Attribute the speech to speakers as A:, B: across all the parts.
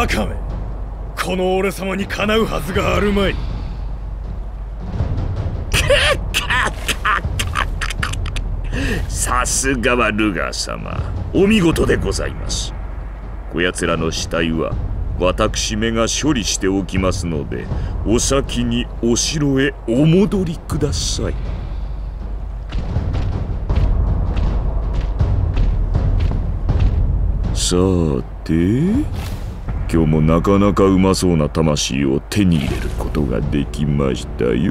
A: バカめ、この俺様にかなうはずがあるまい。
B: さすがはルガー様、お見事でございます。こやつらの死体は私めが処理しておきますので、お先にお城へお戻りください。さて、今日もなかなかうまそうな魂を手に入れることができましたよ。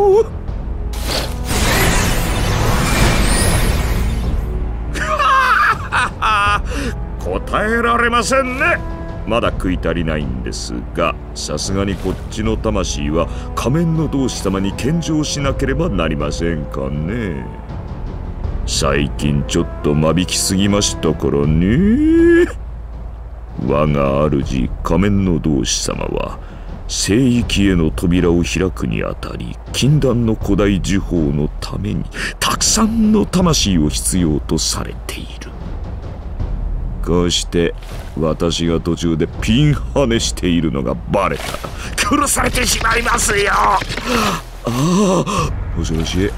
B: 答えられませんね。まだ食い足りないんですが、さすがにこっちの魂は仮面の同志様に献上しなければなりませんかね。最近ちょっと間引きすぎましたからね。我が主仮面の同志様は聖域への扉を開くにあたり、禁断の古代呪法のためにたくさんの魂を必要とされている。こうして私が途中でピンハネしているのがバレたら殺されてしまいますよ。ああ、もしもし。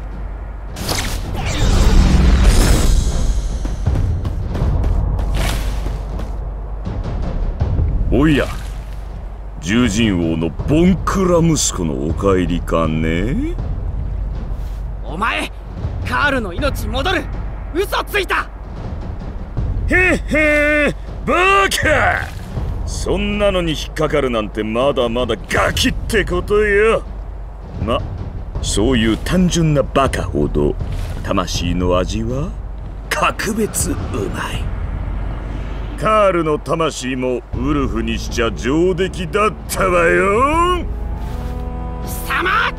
B: おいや、獣人王のボンクラ息子のお帰りかね。
C: お前、カールの命戻る。嘘ついた。
B: へっへー、バカ。そんなのに引っかかるなんてまだまだガキってことよ。ま、そういう単純なバカほど魂の味は格別うまい。カールの魂もウルフにしちゃ上出来だったわよ。
C: 貴様！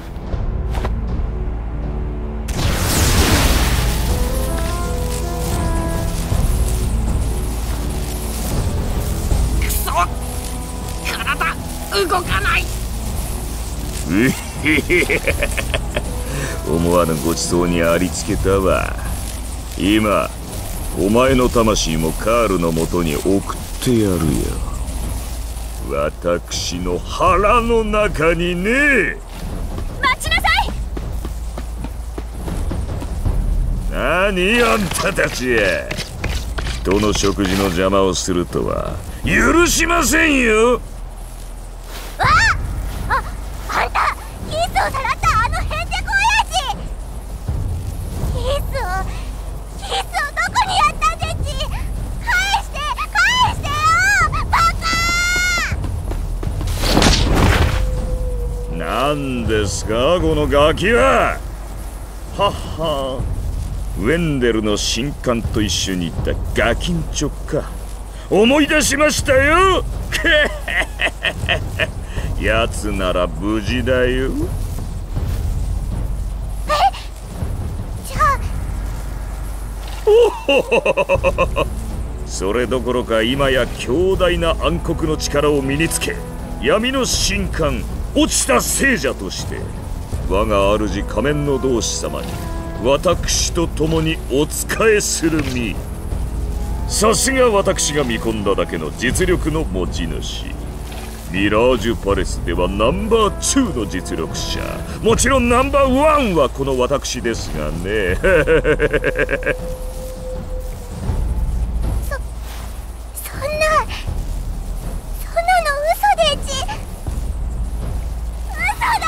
C: くそ！体動かない。
B: うへへへ。思わぬごちそうにありつけたわ。今お前の魂もカールのもとに送ってやるよ。私の腹の中にね。
D: 待ちなさい。
B: 何あんたたち。人の食事の邪魔をするとは許しませんよ。
D: あんたキスをさらったあのへんてこ親父。キスをどこにやったんでっち。返してよバカ。
B: 何ですかこのガキは。はっは、ウェンデルの新刊と一緒に行ったガキンチョか。思い出しましたよ。やつなら無事だよ。
D: じゃあ
B: おほほほ。それどころか今や強大な暗黒の力を身につけ、闇の神官落ちた聖者として我が主仮面の同志様に私と共にお仕えする身。さすが私が見込んだだけの実力の持ち主。ミラージュパレスではナンバー2の実力者。もちろんナンバー1はこの私ですがね。
D: そんなの嘘でっち。嘘だ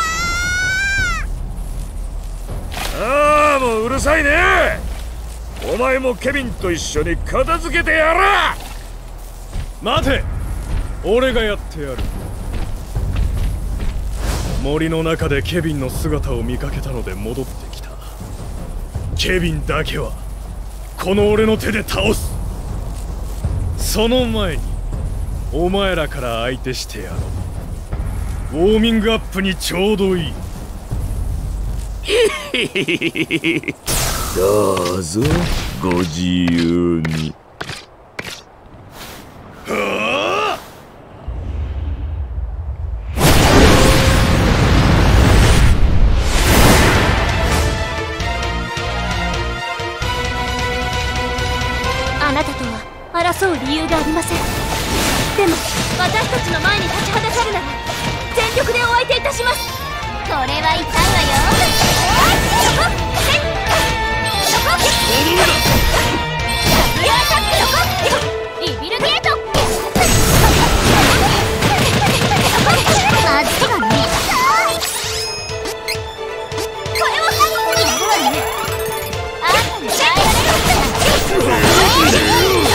B: ー。ああ、もううるさいね。お前もケビンと一緒に片付けてやら。
A: 待て、俺がやってやる。森の中でケビンの姿を見かけたので戻ってきた。ケビンだけはこの俺の手で倒す。その前にお前らから相手してやろう。ウォーミングアップにちょうどいい。
B: どうぞご自由に。
D: あなたとは争う理由がありません。でもこれは痛いわよ。リビルゲート。まずいわね。これはやるわね。あんたに耐えられる。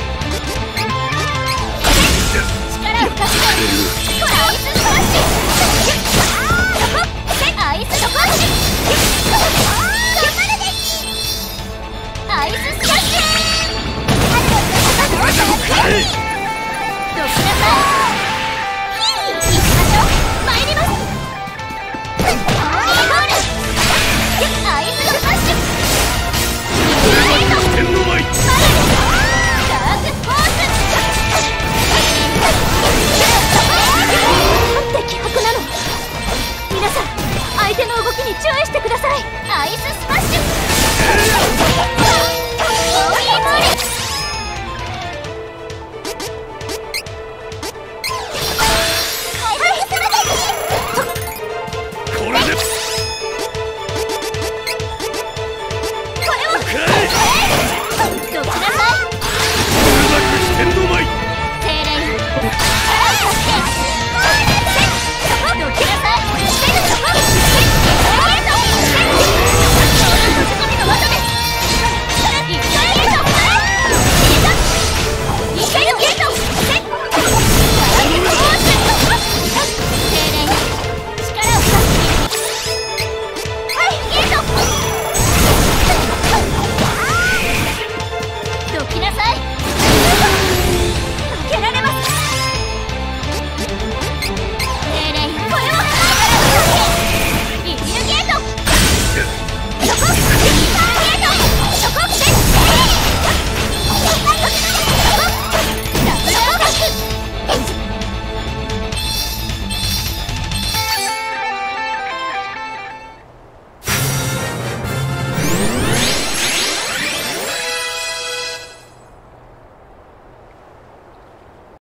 D: 力を貸して。これアイススマッシュ。